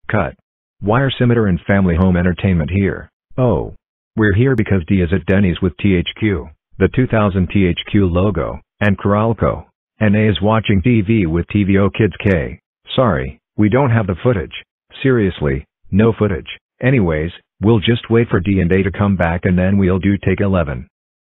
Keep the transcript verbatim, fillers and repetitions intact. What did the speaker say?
Cut. Why are Simitar and Family Home Entertainment here? Oh. We're here because D is at Denny's with T H Q, the two thousand T H Q logo, and Coralco. And A is watching T V with T V O Kids K. Sorry, we don't have the footage. Seriously, no footage. Anyways, we'll just wait for D and A to come back and then we'll do take eleven.